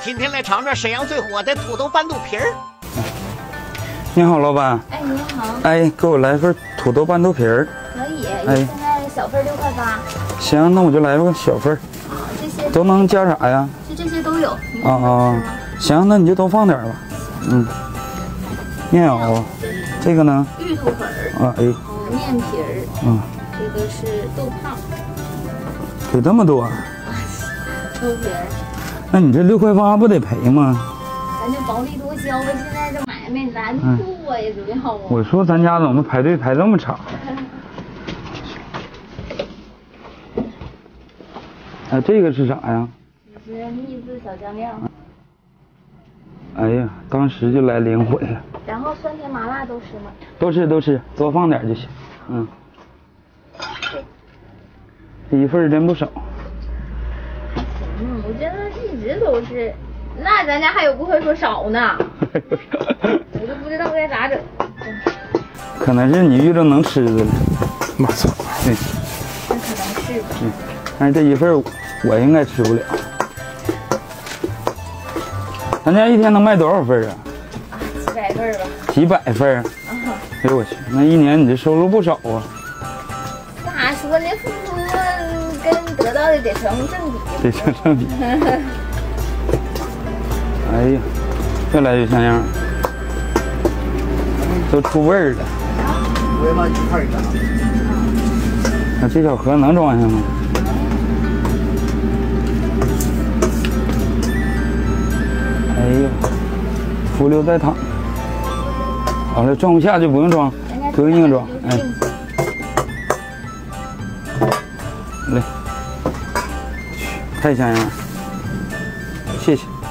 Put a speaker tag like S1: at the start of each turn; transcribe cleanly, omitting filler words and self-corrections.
S1: 今天来尝尝沈阳最火的土豆拌肚皮儿。
S2: 你好，老板。
S3: 哎，你好。
S2: 哎，给我来份土豆拌肚皮儿。
S3: 可以，
S2: 哎，
S3: 现在小份6块8。
S2: 行，那我就来个小份儿。
S3: 好，这些
S2: 都能加啥呀？
S3: 这些都有。
S2: 行，那你就都放点吧。面藕，这个呢？
S3: 芋头粉儿。
S2: 啊，哎。
S3: 面皮儿。这个是豆泡。
S2: 给这么多？
S3: 豆皮儿。
S2: 那你这6块8不得赔吗？
S3: 咱就薄利多销吧，现在这买卖咱做呀，主要啊。
S2: 我说咱家怎么排队排这么长？哎，这个是啥呀？
S3: 这是秘制小酱料。
S2: 哎呀，当时就来灵魂了。
S3: 然后酸甜麻辣都吃吗？
S2: 都吃，多放点就行。这一份真不少。
S3: 我觉得一直都是。那咱家还有顾客说少呢，我都不知道该咋整。
S2: 可能是你遇着能吃的了。妈操！对，
S3: 那可能是吧。
S2: 但是这一份我应该吃不了。咱家一天能卖多少份啊？
S3: 几百份吧。
S2: 几百份？哎呦我去，那一年你这收入不少啊。
S3: 咋说呢？付出跟得到的得成正比。
S2: 得成正比。哎呀，越来越像样，都出味儿了。
S1: 我也往一块儿加。
S2: 那这小盒能装下吗？哎呀，浮流在淌。好了，装不下就不用装，不用硬装。哎，来，太像样了，谢谢。